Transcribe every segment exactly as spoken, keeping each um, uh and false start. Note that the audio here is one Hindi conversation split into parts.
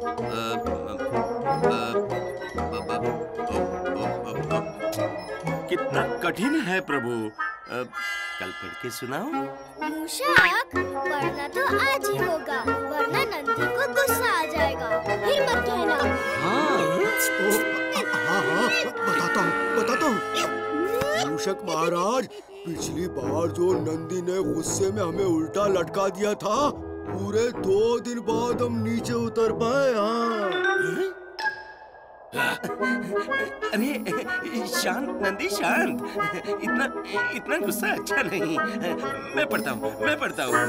कितना कठिन है प्रभु। कल पढ़ के सुनाओ। मूषक, पढ़ना तो आज ही होगा, वरना नंदी को गुस्सा आ जाएगा। फिर मत कहना। हाँ, हाँ, हाँ, बताता हूँ, बताता हूँ। मूषक महाराज, पिछली बार जो नंदी ने गुस्से में हमें उल्टा लटका दिया था, पूरे दो दिन बाद हम नीचे उतर पाए। हाँ। अरे शांत नंदी, शांत। इतना इतना गुस्सा अच्छा नहीं। मैं पढ़ता हूँ, मैं पढ़ता हूँ।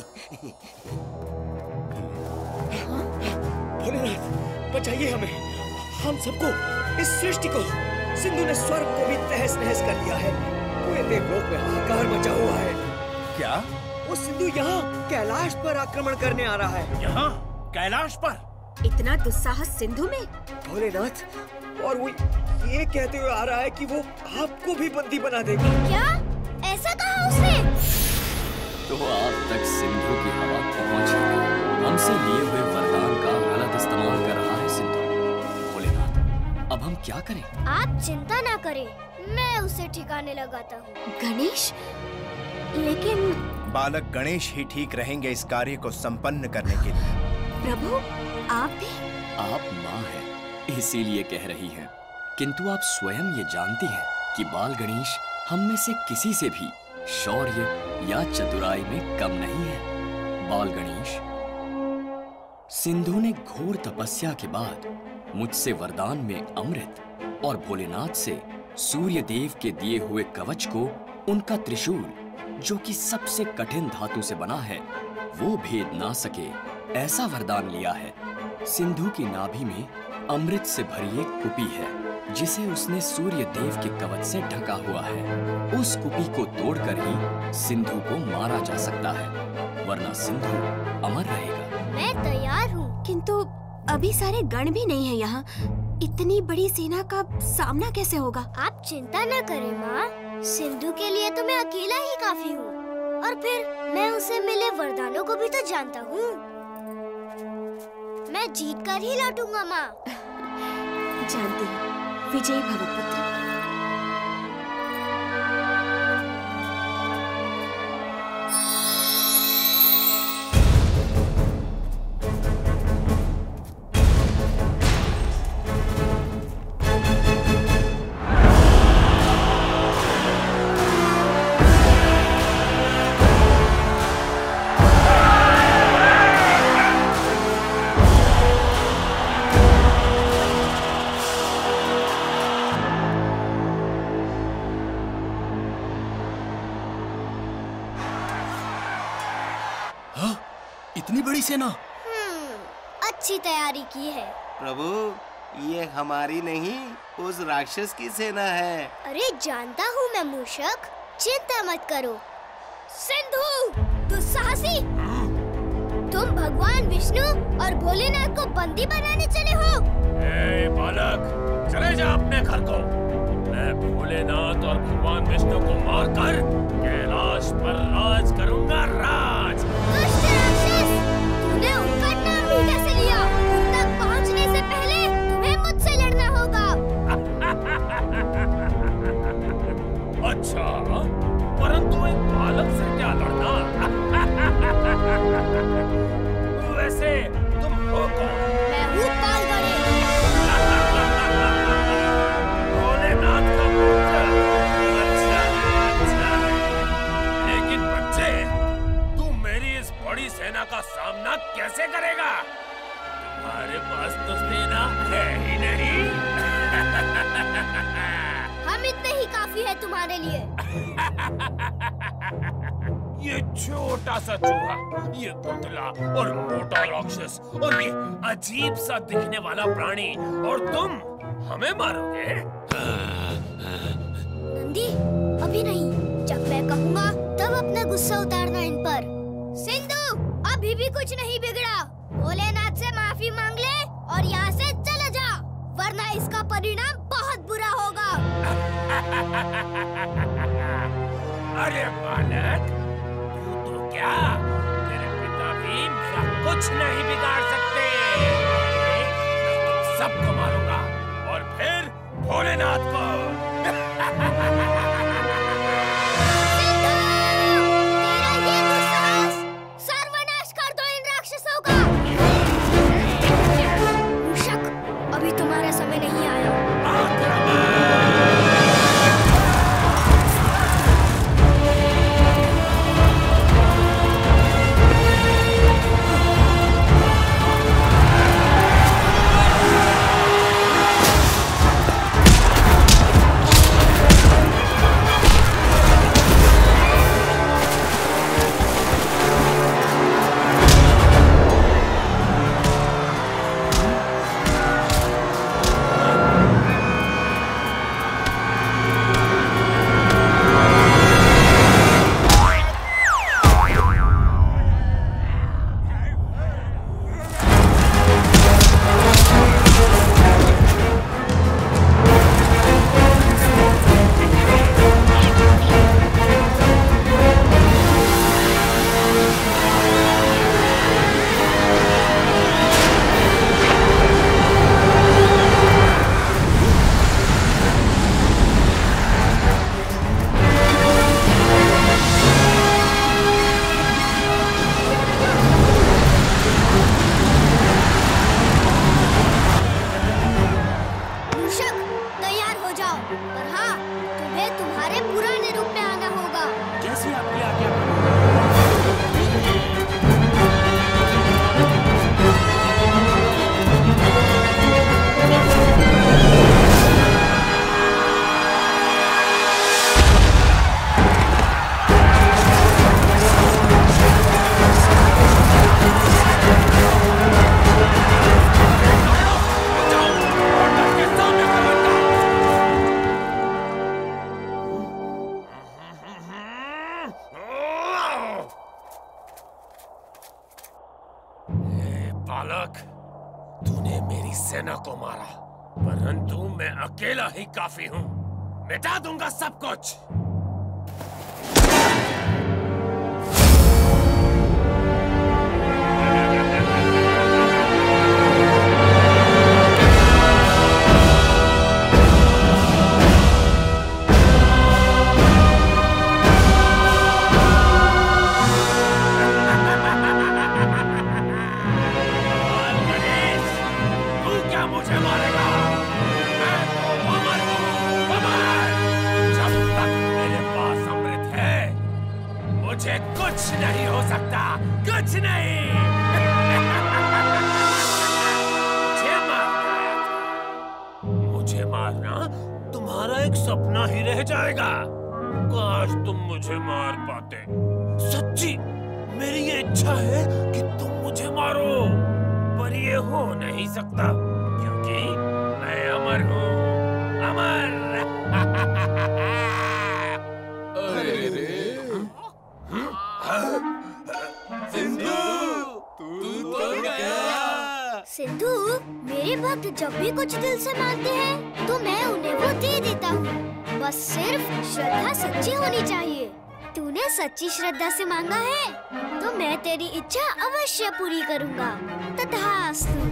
भोलेनाथ, बचाइए हमें, हम सबको, इस सृष्टि को। सिंधु ने स्वर्ग को भी तहस नहस कर दिया है। पूरे देवलोक में हाहाकार मचा हुआ है। क्या? वो सिंधु यहाँ कैलाश पर आक्रमण करने आ रहा है। यहाँ कैलाश पर? इतना दुस्साहस सिंधु में? भोलेनाथ, और वो ये कहते हुए आ रहा है कि वो आपको भी बंदी बना देगा। क्या? ऐसा कहा उसने? तो आप तक सिंधु की हवा पहुंच गई। हमसे लिए हुए वरदान का गलत इस्तेमाल कर रहा है सिंधु। भोलेनाथ, अब हम क्या करें? आप चिंता ना करें, मैं उसे ठिकाने लगाता हूँ। गणेश, लेकिन बालक गणेश ही ठीक रहेंगे इस कार्य को संपन्न करने के लिए। प्रभु, आप भी? आप माँ हैं, इसीलिए कह रही हैं। किंतु आप स्वयं ये जानती हैं कि बाल गणेश हम में से किसी से भी शौर्य या चतुराई में कम नहीं है। बाल गणेश, सिंधु ने घोर तपस्या के बाद मुझसे वरदान में अमृत और भोलेनाथ से सूर्य देव के दिए हुए कवच को, उनका त्रिशूल जो कि सबसे कठिन धातु से बना है, वो भेद ना सके, ऐसा वरदान लिया है। सिंधु की नाभि में अमृत से भरी एक कुपी है, जिसे उसने सूर्य देव के कवच से ढका हुआ है। उस कुपी को तोड़कर ही सिंधु को मारा जा सकता है, वरना सिंधु अमर रहेगा। मैं तैयार हूँ। किंतु अभी सारे गण भी नहीं है यहाँ। इतनी बड़ी सेना का सामना कैसे होगा? आप चिंता न करें माँ, सिंधु के लिए तो मैं अकेला ही काफी हूँ। और फिर मैं उसे मिले वरदानों को भी तो जानता हूँ। मैं जीत कर ही लौटूंगा माँ। जानती हूँ, विजयी भव पुत्र। इतनी बड़ी सेना? हम्म, अच्छी तैयारी की है। प्रभु, ये हमारी नहीं, उस राक्षस की सेना है। अरे जानता हूँ मैं मूषक, चिंता मत करो। सिंधु, दुस्साहसी, तुम भगवान विष्णु और भोलेनाथ को बंदी बनाने चले हो। ए बालक, चले जा अपने घर को। मैं भोलेनाथ और भगवान विष्णु को मारकर कैलाश पर राज करूंगा, राज। दुष्ट राक्षस, तूने उनका नाम भी कैसे लिया? उन तक पहुंचने से पहले तुम्हें मुझसे लड़ना होगा। अच्छा, परंतु एक बालक से क्या लड़ना? वैसे तुम हो कौन? मैं हूँ बाल गणेश। भोलेनाथ का पुत्र। अच्छा, अच्छा। लेकिन बच्चे, तू मेरी इस बड़ी सेना का सामना कैसे करेगा? तुम्हारे पास तो सेना है ही नहीं। हम इतने ही काफी है तुम्हारे लिए। ये छोटा सा चूहा, ये पुतला और मोटा राक्षस और ये अजीब सा दिखने वाला प्राणी, और तुम हमें मारोगे? नंदी, अभी नहीं, जब मैं कहूँगा तब अपना गुस्सा उतारना इन पर। सिंधु, अभी भी कुछ नहीं बिगड़ा। भोलेनाथ से माफी मांग ले और यहाँ से चला जा, वरना इसका परिणाम बहुत बुरा होगा। अरे बालक, तू तो क्या, तेरे पिता भी मेरा कुछ नहीं बिगाड़ सकते। सबको मारूंगा और फिर भोलेनाथ को। सर्वनाश कर दो इन राक्षसों का। मूषक, अभी तुम्हारा समय नहीं आया। बालक, तूने मेरी सेना को मारा, परंतु मैं अकेला ही काफी हूँ। मिटा दूंगा सब कुछ। मुझे कुछ नहीं हो सकता, कुछ नहीं। मुझे मारना मुझे मारना तुम्हारा एक सपना ही रह जाएगा। काश तुम मुझे मार पाते। सच्ची मेरी ये इच्छा है कि तुम मुझे मारो, पर ये हो नहीं सकता क्योंकि मैं अमर हूँ, अमर। अरे रे सिंधु, तू तो गया। सिंधु, मेरे भक्त जब भी कुछ दिल से मांगते हैं तो मैं उन्हें वो दे देता हूँ। बस सिर्फ श्रद्धा सच्ची होनी चाहिए। तूने सच्ची श्रद्धा से मांगा है तो मैं तेरी इच्छा अवश्य पूरी करूँगा। तथास्तु।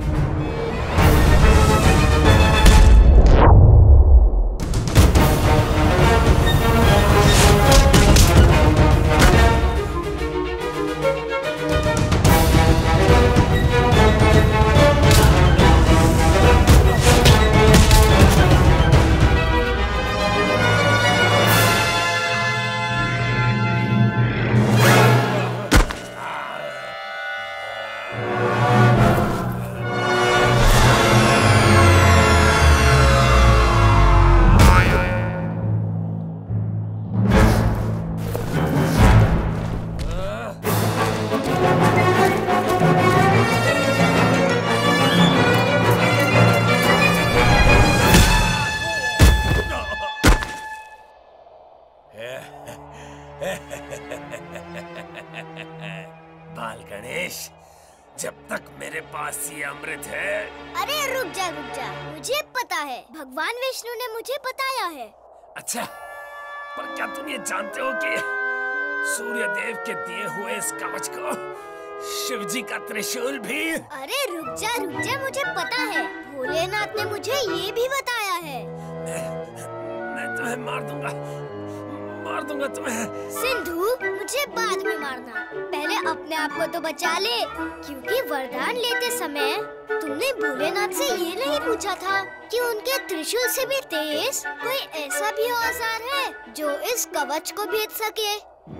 बाल गणेश, जब तक मेरे पास ये अमृत है। अरे रुक जा रुक जा, मुझे पता है, भगवान विष्णु ने मुझे बताया है। अच्छा, पर क्या तुम ये जानते हो कि सूर्य देव के दिए हुए इस कवच को शिव जी का त्रिशूल भी। अरे रुक जा रुक जा, मुझे पता है, भोलेनाथ ने मुझे ये भी बताया है। मैं तुम्हें मार दूंगा, मार दूंगा तुम्हें। सिंधु, मुझे बाद में मारना, पहले अपने आप को तो बचा ले, क्योंकि वरदान लेते समय तुमने भोलेनाथ से ये नहीं पूछा था कि उनके त्रिशूल से भी तेज कोई ऐसा भी औजार है जो इस कवच को भेद सके।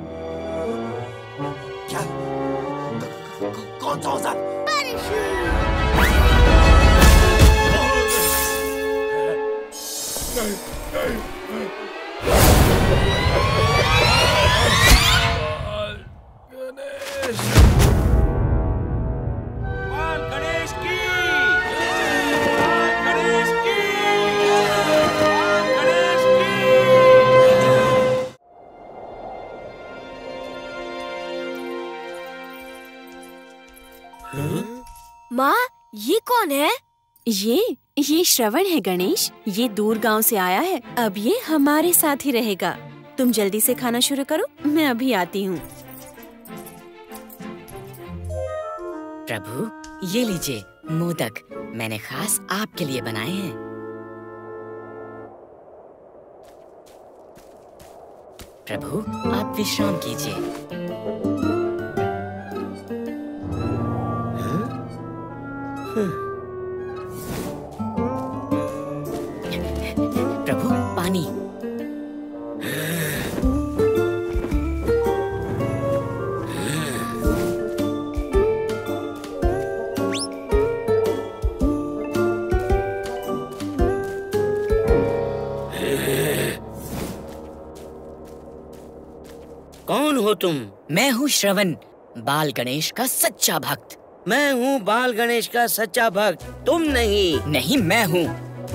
क्या? कौन सा औजार? परशुराम। बाल गणेश की, बाल गणेश की, बाल गणेश की। माँ, ये कौन है? ये ये श्रवण है गणेश। ये दूर गांव से आया है, अब ये हमारे साथ ही रहेगा। तुम जल्दी से खाना शुरू करो, मैं अभी आती हूँ। प्रभु, ये लीजिए मोदक, मैंने खास आपके लिए बनाए हैं। प्रभु, आप विश्राम कीजिए। प्रभु, पानी। कौन हो तुम? मैं हूँ श्रवण, बाल गणेश का सच्चा भक्त। मैं हूँ बाल गणेश का सच्चा भक्त, तुम नहीं। नहीं, मैं हूँ।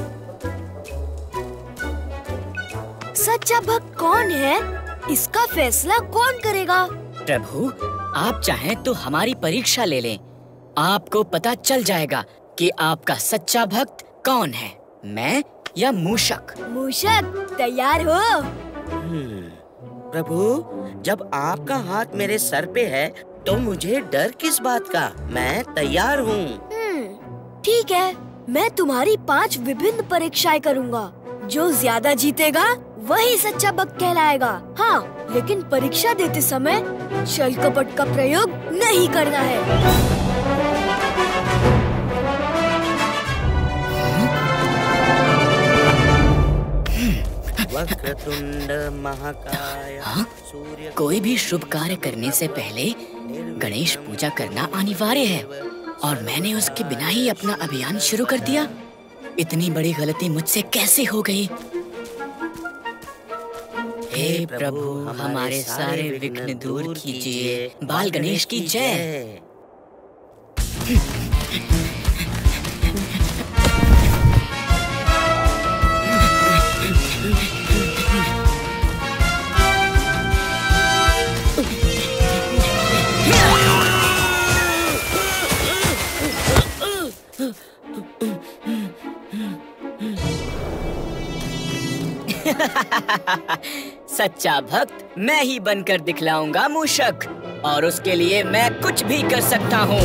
सच्चा भक्त कौन है? इसका फैसला कौन करेगा? प्रभु, आप चाहें तो हमारी परीक्षा ले लें, आपको पता चल जाएगा कि आपका सच्चा भक्त कौन है, मैं या मूषक। मूषक, तैयार हो? प्रभु, जब आपका हाथ मेरे सर पे है तो मुझे डर किस बात का? मैं तैयार हूँ। ठीक है, मैं तुम्हारी पांच विभिन्न परीक्षाएं करूँगा। जो ज्यादा जीतेगा वही सच्चा भक्त कहलाएगा। हाँ, लेकिन परीक्षा देते समय छल कपट का प्रयोग नहीं करना है। वक्रतुंड महाकाय। हाँ? कोई भी शुभ कार्य करने से पहले गणेश पूजा करना अनिवार्य है, और मैंने उसके बिना ही अपना अभियान शुरू कर दिया। इतनी बड़ी गलती मुझसे कैसे हो गई? हे प्रभु, हमारे सारे विघ्न दूर कीजिए। बाल गणेश की जय। सच्चा भक्त मैं ही बनकर दिखलाऊंगा मूषक, और उसके लिए मैं कुछ भी कर सकता हूँ।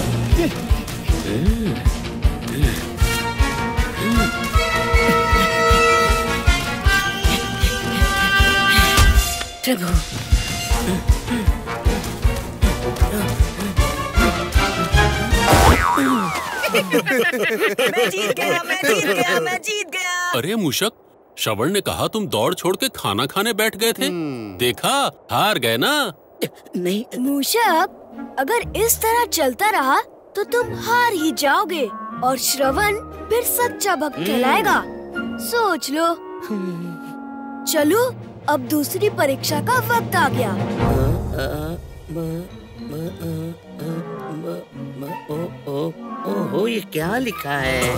प्रभु, मैं जीत गया, मैं जीत गया, मैं जीत गया। अरे मूषक, श्रवण ने कहा तुम दौड़ छोड़ के खाना खाने बैठ गए थे। देखा, हार गए ना? नहीं मूषक, अगर इस तरह चलता रहा तो तुम हार ही जाओगे, और श्रवण फिर सच्चा भक्त कहलाएगा। सोच लो। चलो, अब दूसरी परीक्षा का वक्त आ गया। ओहो, ये क्या लिखा है?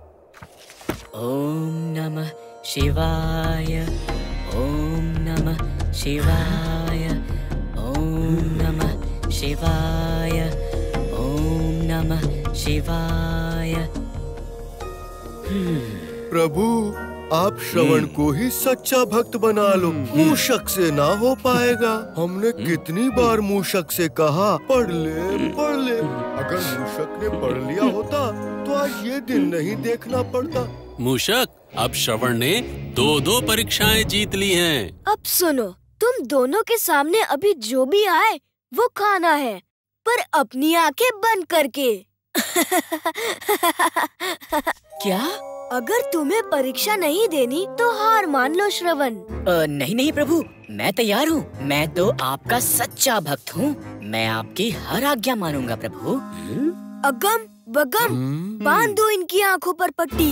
ओम नमः शिवाय, ओम नमः शिवाय, ओम नमः शिवाय, ओम नमः शिवाय। प्रभु, आप श्रवण को ही सच्चा भक्त बना लो, मूषक से ना हो पाएगा। हमने कितनी बार मूषक से कहा पढ़ ले पढ़ ले, अगर मूषक ने पढ़ लिया होता तो आज ये दिन नहीं देखना पड़ता। मूषक, अब श्रवण ने दो दो परीक्षाएं जीत ली हैं। अब सुनो, तुम दोनों के सामने अभी जो भी आए वो खाना है, पर अपनी आंखें बंद करके। क्या? अगर तुम्हें परीक्षा नहीं देनी तो हार मान लो श्रवण। नहीं नहीं प्रभु, मैं तैयार हूँ। मैं तो आपका सच्चा भक्त हूँ। मैं आपकी हर आज्ञा मानूंगा प्रभु। अगम बगम, बांध दो इनकी आंखों पर पट्टी।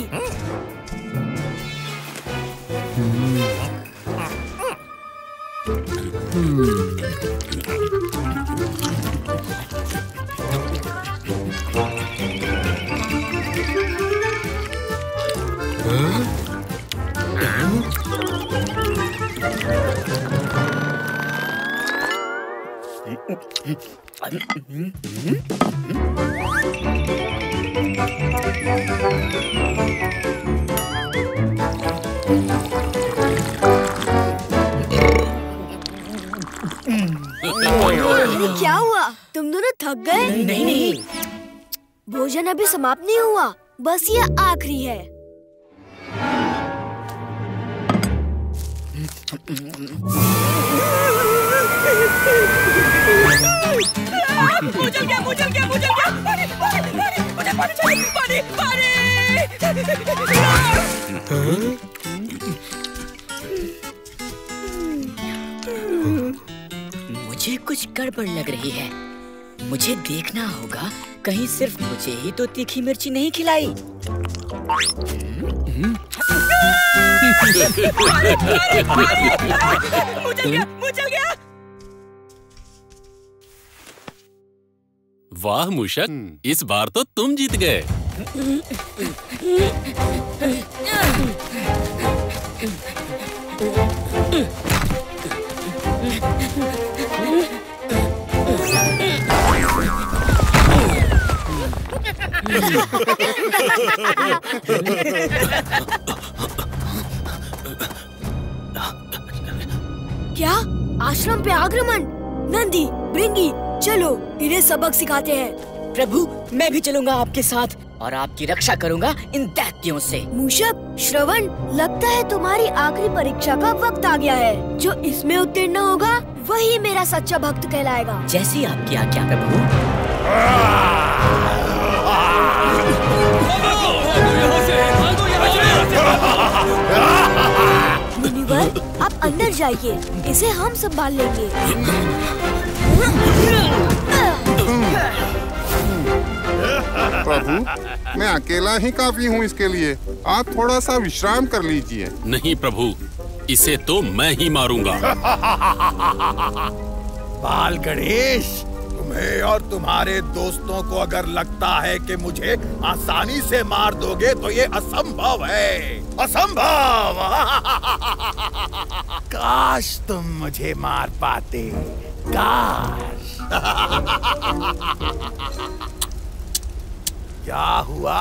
अरे क्या हुआ, तुम दोनों थक गए? नहीं नहीं, भोजन अभी समाप्त नहीं हुआ, बस ये आखिरी है। मुझे क्या मुझे क्या मुझे क्या पानी पानी पानी मुझे पानी चाहिए, पानी पानी। मुझे कुछ गड़बड़ लग रही है। मुझे देखना होगा कहीं सिर्फ मुझे ही तो तीखी मिर्ची नहीं खिलाई। मुझे क्या मुझे क्या। वाह मूषक, इस बार तो तुम जीत गए। क्या? आश्रम पे आक्रमण? नंदी, भृंगी, चलो इन्हें सबक सिखाते हैं। प्रभु, मैं भी चलूंगा आपके साथ और आपकी रक्षा करूंगा इन दैत्यों से। मूषक, श्रवण, लगता है तुम्हारी आखिरी परीक्षा का वक्त आ गया है। जो इसमें उत्तीर्ण होगा वही मेरा सच्चा भक्त कहलाएगा। जैसी आपकी आज्ञा प्रभु। मुनिवर, आप अंदर जाइए, इसे हम संभाल लेंगे। प्रभु, मैं अकेला ही काफी हूँ इसके लिए। आप थोड़ा सा विश्राम कर लीजिए। नहीं प्रभु, इसे तो मैं ही मारूंगा। बाल गणेश, तुम्हें और तुम्हारे दोस्तों को अगर लगता है कि मुझे आसानी से मार दोगे तो ये असंभव है, असंभव। काश तुम मुझे मार पाते, काश। क्या हुआ?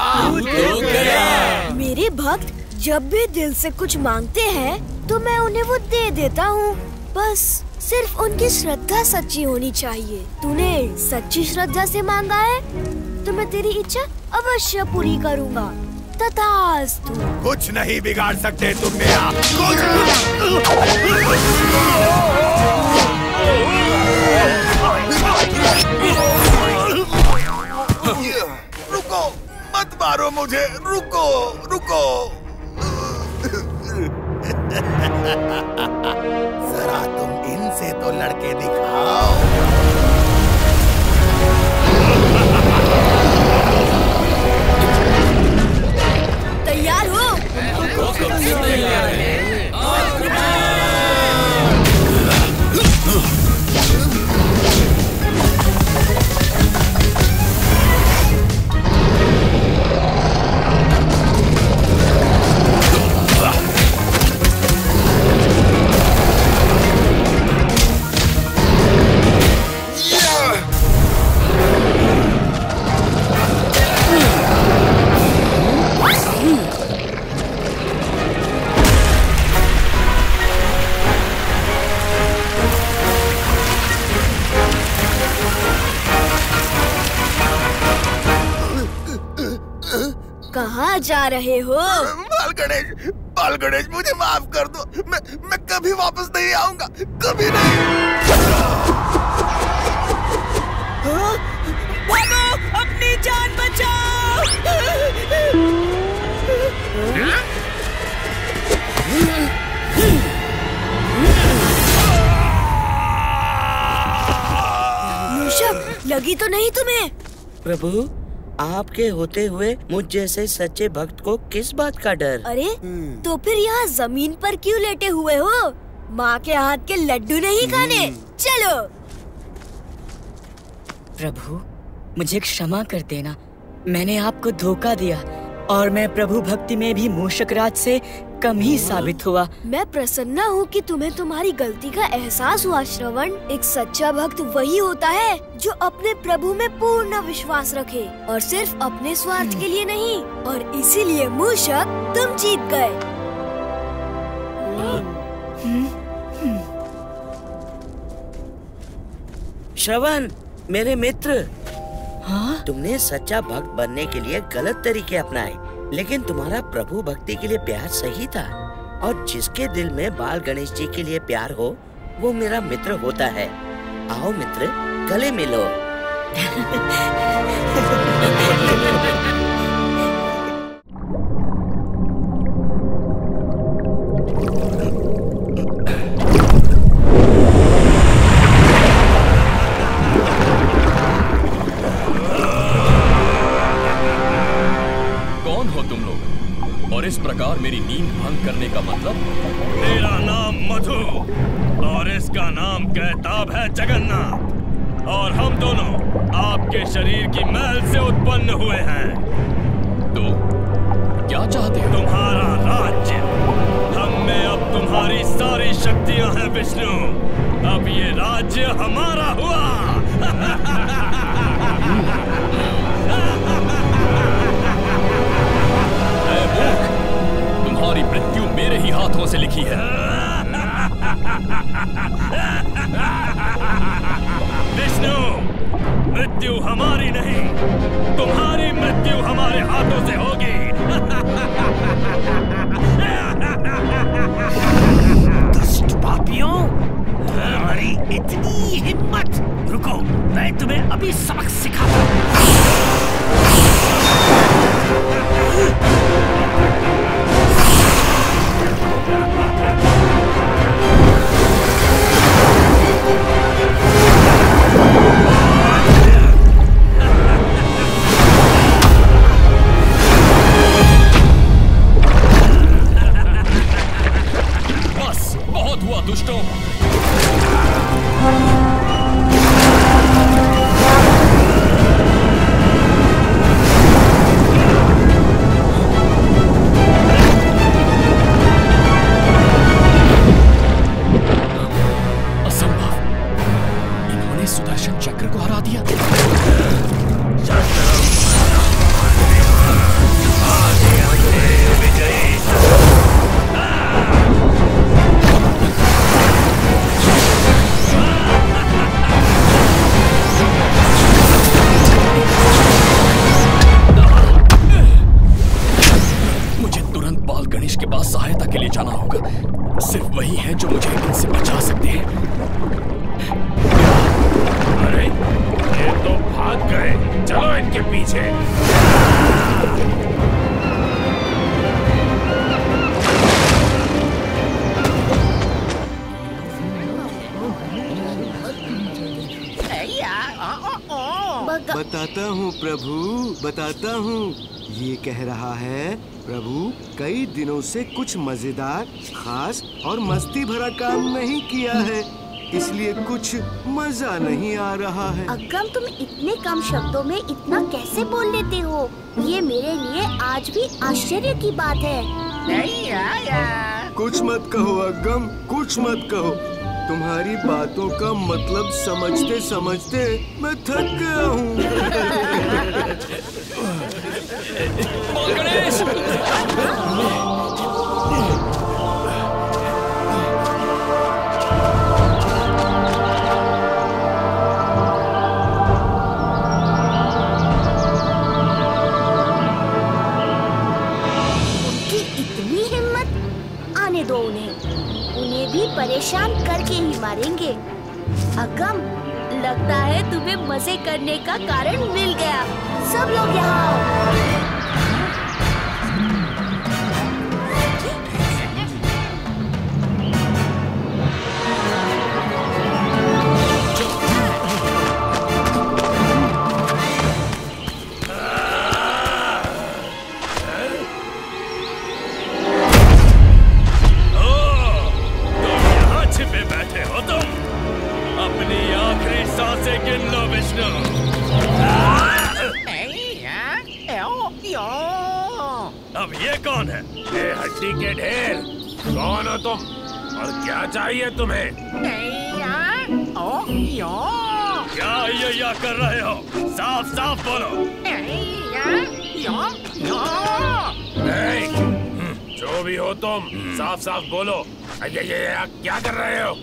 मेरे भक्त जब भी दिल से कुछ मांगते हैं तो मैं उन्हें वो दे देता हूँ। बस सिर्फ उनकी श्रद्धा सच्ची होनी चाहिए। तूने सच्ची श्रद्धा से मांगा है तो मैं तेरी इच्छा अवश्य पूरी करूँगा। तथास्तु। कुछ नहीं बिगाड़ सकते तुम मेरा। रुको, मत मारो मुझे, रुको रुको। जरा तुम इनसे तो लड़के दिखाओ। तैयार हो? तैयार है। कहाँ जा रहे हो? बाल गणेश, बाल गणेश मुझे माफ कर दो। मैं मैं कभी वापस नहीं आऊंगा, कभी नहीं। भागो, अपनी जान बचाओ। मूषक, लगी तो नहीं तुम्हें? प्रभु, आपके होते हुए मुझ जैसे सच्चे भक्त को किस बात का डर? अरे तो फिर यहाँ जमीन पर क्यों लेटे हुए हो? माँ के हाथ के लड्डू नहीं खाने? चलो। प्रभु, मुझे क्षमा कर देना। मैंने आपको धोखा दिया और मैं प्रभु भक्ति में भी मूषक राज से कम ही साबित हुआ। मैं प्रसन्न हूँ कि तुम्हें तुम्हारी गलती का एहसास हुआ श्रवण। एक सच्चा भक्त वही होता है जो अपने प्रभु में पूर्ण विश्वास रखे और सिर्फ अपने स्वार्थ के लिए नहीं। और इसीलिए मूषक, तुम जीत गए। श्रवण, मेरे मित्र, हाँ? तुमने सच्चा भक्त बनने के लिए गलत तरीके अपनाए, लेकिन तुम्हारा प्रभु भक्ति के लिए प्यार सही था। और जिसके दिल में बाल गणेश जी के लिए प्यार हो, वो मेरा मित्र होता है। आओ मित्र, गले मिलो। इस प्रकार मेरी नींद भंग करने का मतलब? मेरा नाम मधु और इसका नाम कहताब है जगन्नाथ, और हम दोनों आपके शरीर की मैल से उत्पन्न हुए हैं। तो क्या चाहते हो? तुम्हारा राज्य। हम में अब तुम्हारी सारी शक्तियां हैं विष्णु। अब ये राज्य हमारा हुआ। तुम्हारी मृत्यु मेरे ही हाथों से लिखी है। विष्णु, मृत्यु हमारी नहीं, तुम्हारी मृत्यु हमारे हाथों से होगी। दुष्ट पापियों, तुम्हारी इतनी हिम्मत! रुको, मैं तुम्हें अभी सबक सिखाता हूँ। बस बहुत हुआ दुष्टों। सुदर्शन चक्र को हरा दिया। मुझे तुरंत बाल गणेश के पास सहायता के लिए जाना होगा। सिर्फ वही है जो मुझे इनसे बचा सकते हैं। अरे, ये तो भाग गए। चलो इनके पीछे। बताता हूँ प्रभु, बताता हूँ। ये कह रहा है, प्रभु कई दिनों से कुछ मजेदार, खास और मस्ती भरा काम नहीं किया है, इसलिए कुछ मजा नहीं आ रहा है। अगम, तुम इतने कम शब्दों में इतना कैसे बोल लेते हो? ये मेरे लिए आज भी आश्चर्य की बात है। नहीं आया। कुछ मत कहो अगम, कुछ मत कहो। तुम्हारी बातों का मतलब समझते समझते मैं थक गया हूँ। गणेश! परेशान करके ही मारेंगे। अगम, लगता है तुम्हें मजे करने का कारण मिल गया। सब लोग यहाँ आओ। अब ये कौन है? ए हड्डी के ढेर, कौन हो तुम और क्या चाहिए तुम्हें? क्या ये या कर रहे हो? साफ साफ बोलो। नहीं, जो भी हो तुम साफ साफ बोलो। ये ये ये क्या कर रहे हो?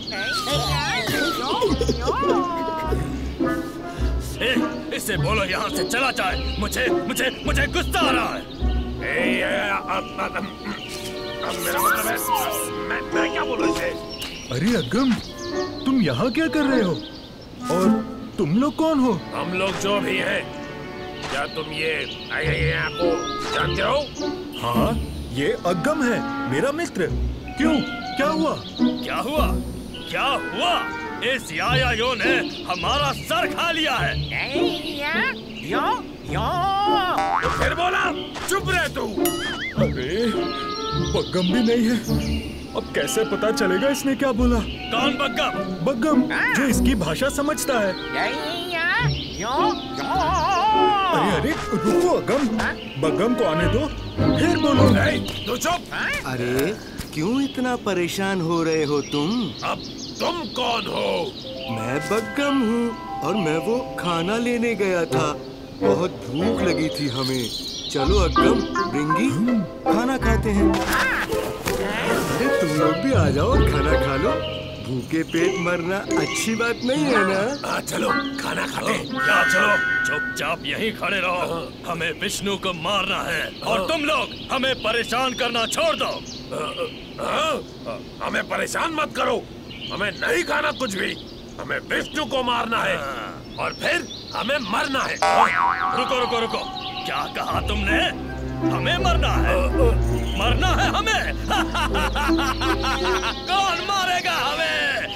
ए, इससे बोलो यहाँ से चला जाए। मुझे मुझे मुझे गुस्सा आ रहा है। ए, ए, अब, अब, अब मेरा मतलब है मैं, मैं क्या बोल रहे थे? अरे अगम, तुम यहाँ क्या कर रहे हो? और तुम लोग कौन हो? हम लोग जो भी हैं, क्या तुम ये को जानते हो? हाँ, ये अगम है, मेरा मित्र। क्यों, क्या हुआ? क्या हुआ? क्या हुआ? इस यायायो ने हमारा सर खा लिया है। या, या। तो फिर बोला, चुप रह तू। अरे, बग्गम भी नहीं है। अब कैसे पता चलेगा इसने क्या बोला? कौन बग्गम? बग्गम, जो इसकी भाषा समझता है। अरे अरे, रुको अगम, बग्गम को आने दो, फिर बोलो। तू चुप। अरे, क्यों इतना परेशान हो रहे हो तुम? अब तुम कौन हो? मैं बग्गम हूँ और मैं वो खाना लेने गया था। बहुत भूख लगी थी हमें। चलो अगम, रिंगी, खाना खाते हैं। अरे तुम लोग भी आ जाओ और खाना खा लो। भूखे पेट मरना अच्छी बात नहीं है ना? आ, चलो खाना खाते हैं। या चलो, चुपचाप यहीं खड़े रहो। हमें विष्णु को मारना है और तुम लोग हमें परेशान करना छोड़ दो। आ, आ, हमें परेशान मत करो। हमें नहीं खाना कुछ भी। हमें विष्णु को मारना है और फिर हमें मरना है। रुको रुको रुको, क्या कहा तुमने? हमें मरना है? मरना है हमें? कौन मारेगा हमें?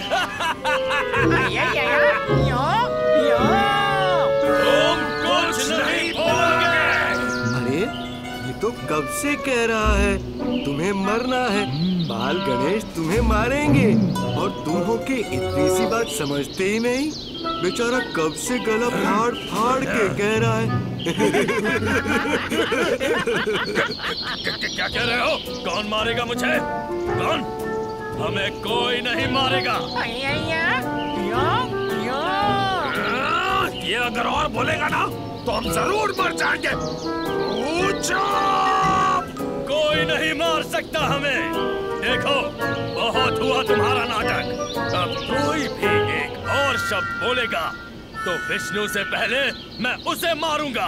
तुम कुछ नहीं बोलोगे। अरे, ये तो कब से कह रहा है तुम्हें मरना है। बाल गणेश तुम्हें मारेंगे और तुम हो के इतनी सी बात समझते ही नहीं। बेचारा कब से गला फाड़ फाड़ के कह रहा है। क्या कह रहे हो? कौन मारेगा मुझे? कौन? हमें कोई नहीं मारेगा। ये अगर और बोलेगा ना तो हम जरूर मर जाएंगे। कोई नहीं मार सकता हमें। देखो, बहुत हुआ तुम्हारा नाटक। अब कोई भी एक और शब्द बोलेगा तो विष्णु से पहले मैं उसे मारूंगा।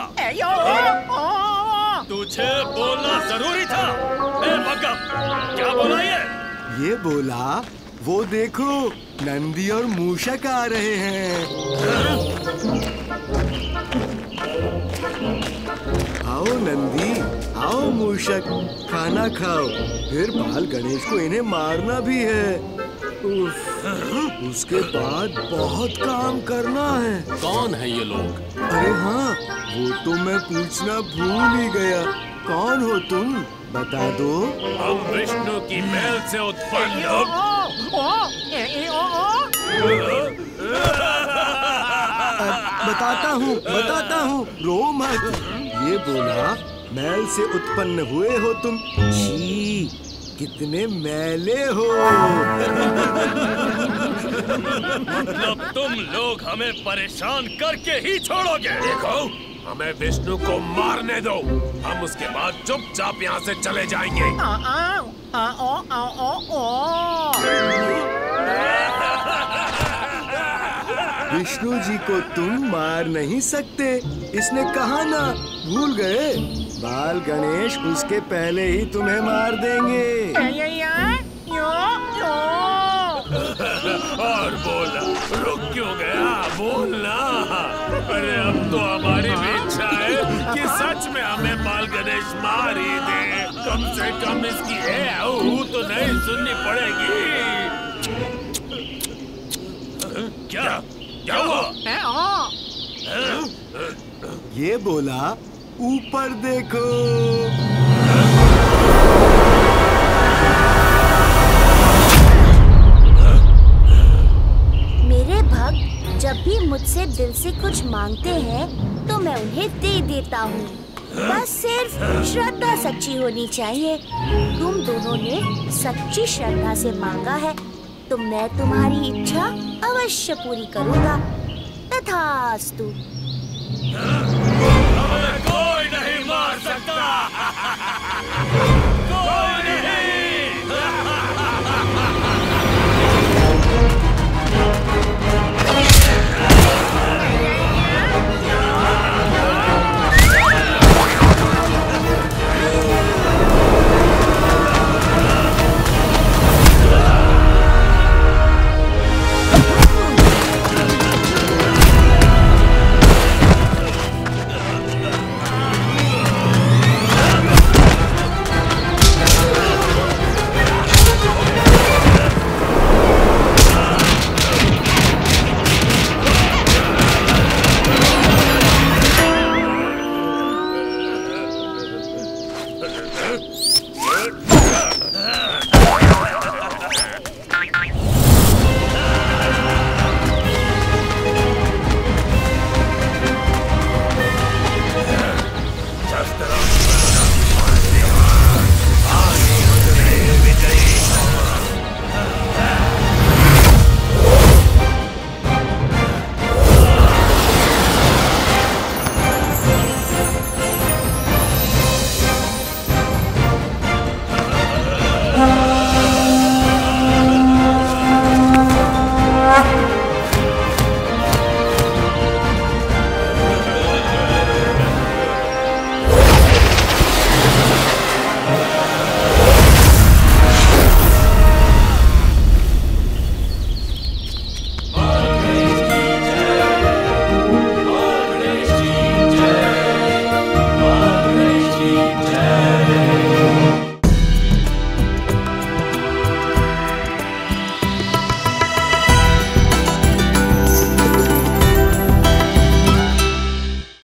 तुझे बोलना जरूरी था। ए बग्गम, क्या बोला ये? ये बोला, वो देखो नंदी और मूषक आ रहे हैं। आओ नंदी, आओ मूषक, खाना खाओ। फिर बाल गणेश को इन्हें मारना भी है। उफ, उसके बाद बहुत काम करना है। कौन है ये लोग? अरे हाँ, वो तो मैं पूछना भूल ही गया। कौन हो तुम? बता दो। हम विष्णु की मैल से उत्पन्न लोग। बताता हूँ, बताता हूँ, रो मत। ये बोला, मैल से उत्पन्न हुए हो तुम। छी, कितने मैले हो। मतलब तुम लोग हमें परेशान करके ही छोड़ोगे। देखो, हमें विष्णु को मारने दो। हम उसके बाद चुपचाप यहाँ से चले जाएंगे। आ, आ, आ, आ, आ, आ, आ। विष्णु जी को तुम मार नहीं सकते, इसने कहा ना। भूल गए? बाल गणेश उसके पहले ही तुम्हें मार देंगे। और बोला, रुक क्यों गया? बोलना। अरे अब तो हमारी भी इच्छा है कि सच में हमें बाल गणेश मार ही दे। कम से कम इसकी है आहू तो नहीं सुननी पड़ेगी। क्या क्या हुआ? ये बोला ऊपर देखो। मेरे भक्त जब भी मुझसे दिल से कुछ मांगते हैं तो मैं उन्हें दे देता हूँ। बस सिर्फ श्रद्धा सच्ची होनी चाहिए। तुम दोनों ने सच्ची श्रद्धा से मांगा है तो मैं तुम्हारी इच्छा अवश्य पूरी करूँगा। तथास्तु। हमें कोई नहीं मार सकता।